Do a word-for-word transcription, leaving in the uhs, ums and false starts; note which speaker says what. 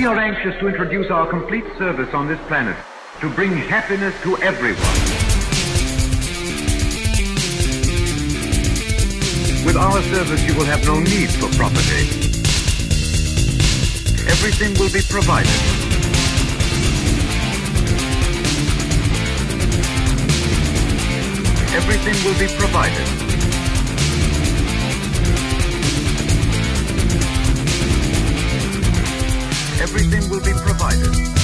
Speaker 1: are anxious to introduce our complete service on this planet to bring happiness to everyone. With our service, you will have no need for property. Everything will be provided. Everything will be provided. Everything will be provided.